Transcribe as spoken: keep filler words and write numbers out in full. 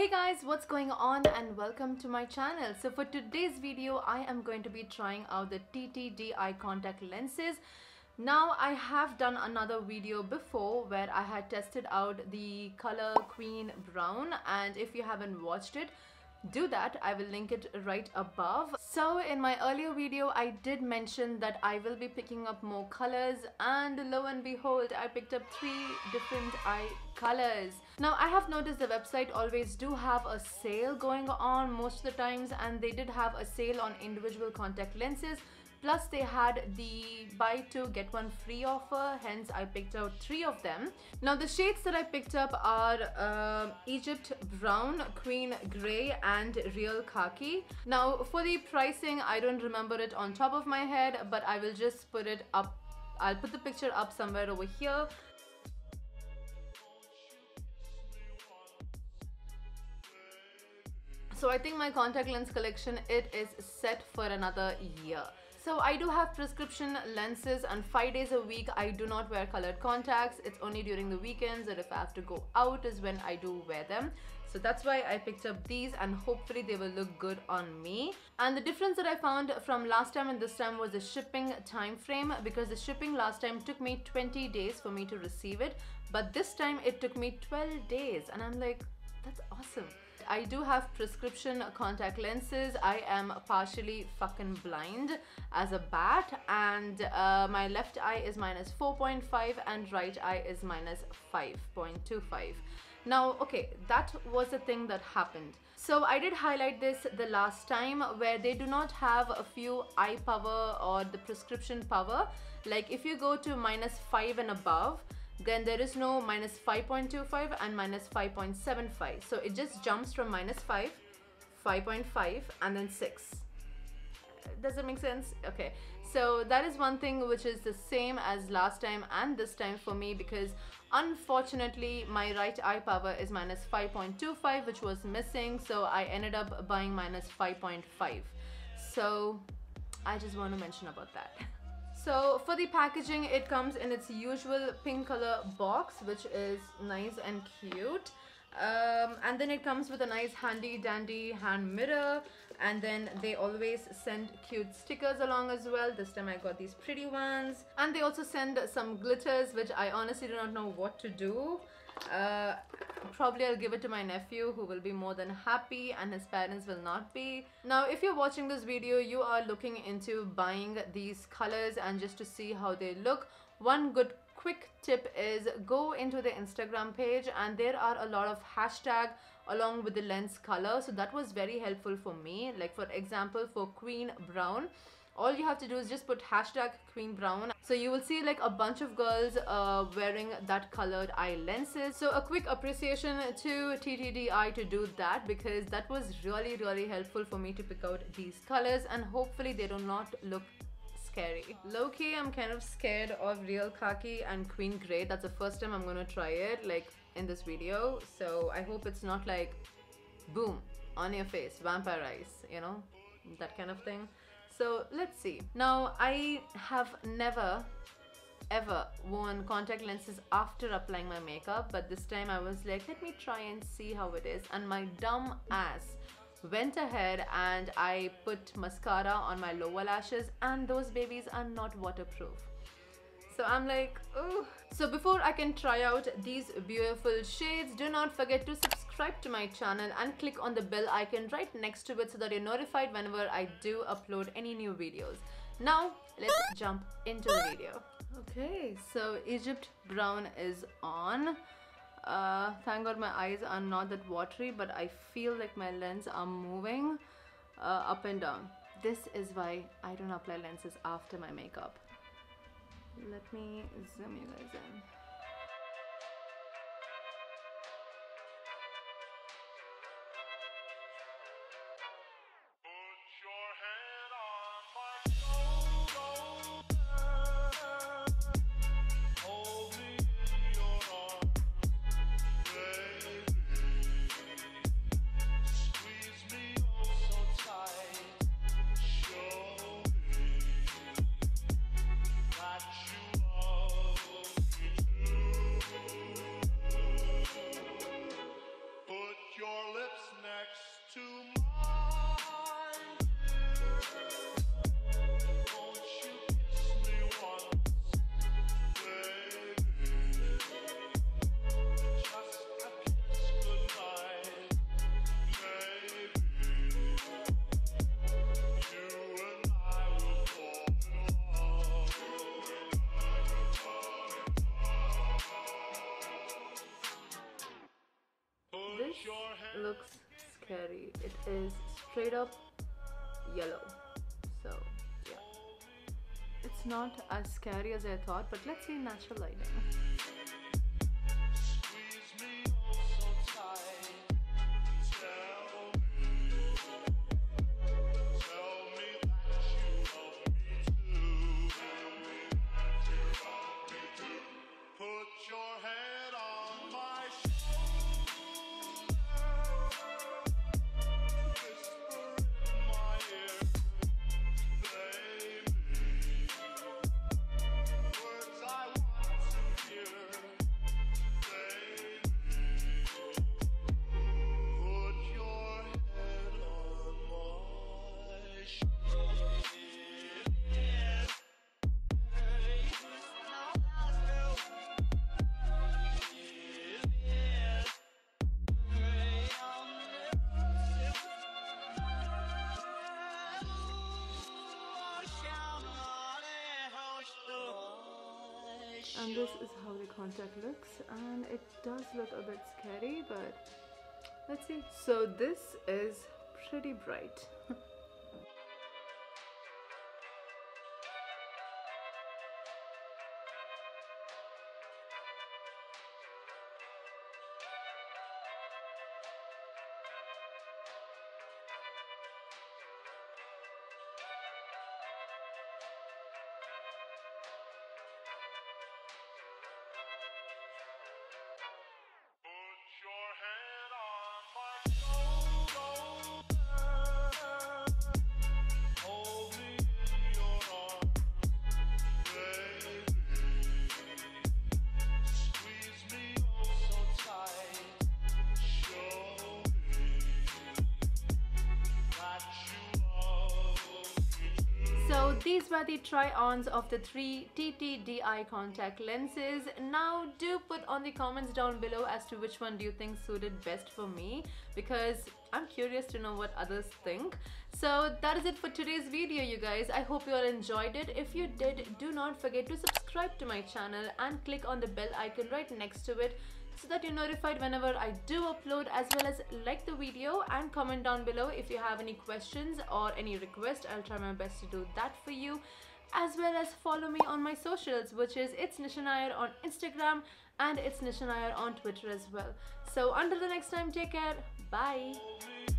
Hey guys, what's going on and welcome to my channel. So for today's video I am going to be trying out the T T D E Ye contact lenses. Now I have done another video before where I had tested out the color Queen Brown, and if you haven't watched it, do that. I will link it right above. So in my earlier video I did mention that I will be picking up more colors, and lo and behold I picked up three different eye colors. Now I have noticed the website always do have a sale going on most of the times, and they did have a sale on individual contact lenses. Plus they had the buy two get one free offer, hence I picked out three of them. Now the shades that I picked up are uh, Egypt Brown, Queen Grey and Real Khaki. Now for the pricing I don't remember it on top of my head, but I will just put it up. I'll put the picture up somewhere over here. So I think my contact lens collection, it is set for another year. So I do have prescription lenses, and five days a week I do not wear colored contacts. It's only during the weekends, or if I have to go out is when I do wear them. So that's why I picked up these, and hopefully they will look good on me. And the difference that I found from last time and this time was the shipping time frame, because the shipping last time took me twenty days for me to receive it, but this time it took me twelve days, and I'm like, that's awesome. I do have prescription contact lenses. I am partially fucking blind as a bat, and uh, my left eye is minus four point five and right eye is minus five point two five. Now, okay, that was the thing that happened. So I did highlight this the last time, where they do not have a few eye power or the prescription power. Like if you go to minus five and above, then there is no minus five point two five and minus five point seven five. So it just jumps from minus five, five point five and then six. Does that make sense? Okay, so that is one thing which is the same as last time and this time for me, because unfortunately my right eye power is minus five point two five, which was missing, so I ended up buying minus five point five. So I just want to mention about that. So for the packaging, it comes in its usual pink color box, which is nice and cute. Um, and then it comes with a nice handy dandy hand mirror, and then they always send cute stickers along as well. This time I got these pretty ones, and they also send some glitters, which I honestly do not know what to do. Uh, probably I'll give it to my nephew, who will be more than happy, and his parents will not be. Now if you're watching this video, you are looking into buying these colors and just to see how they look, one good quick tip is go into the Instagram page, and there are a lot of hashtag along with the lens color, so that was very helpful for me. Like for example, for Queen Brown, all you have to do is just put hashtag Queen Brown. So you will see like a bunch of girls uh, wearing that colored eye lenses. So a quick appreciation to T T D E Ye to do that, because that was really really helpful for me to pick out these colors, and hopefully they do not look scary. Low-key, I'm kind of scared of Real Khaki and Queen Grey. That's the first time I'm gonna try it like in this video, so I hope it's not like boom on your face, vampire eyes, you know, that kind of thing. So let's see. Now I have never ever worn contact lenses after applying my makeup, but this time I was like, let me try and see how it is, and my dumb ass went ahead and I put mascara on my lower lashes, and those babies are not waterproof. So I'm like, oh. So before I can try out these beautiful shades, do not forget to subscribe to my channel and click on the bell icon right next to it so that you're notified whenever I do upload any new videos. Now let's jump into the video. Okay, so Egypt Brown is on. Uh, thank God my eyes are not that watery, but I feel like my lens are moving uh, up and down. This is why I don't apply lenses after my makeup. Let me zoom you guys in. That you love This looks scary. It is straight up yellow. So yeah, it's not as scary as I thought, but let's see natural lighting. And this is how the contact looks, and it does look a bit scary, but let's see. So this is pretty bright. So these were the try-ons of the three T T D E Ye contact lenses. Now do put on the comments down below as to which one do you think suited best for me, because I'm curious to know what others think. So that is it for today's video, you guys. I hope you all enjoyed it. If you did, do not forget to subscribe to my channel and click on the bell icon right next to it, so that you're notified whenever I do upload, as well as like the video and comment down below if you have any questions or any requests. I'll try my best to do that for you, as well as follow me on my socials, which is It's Nisha Nair on Instagram and It's Nisha Nair on Twitter as well. So until the next time, take care. Bye.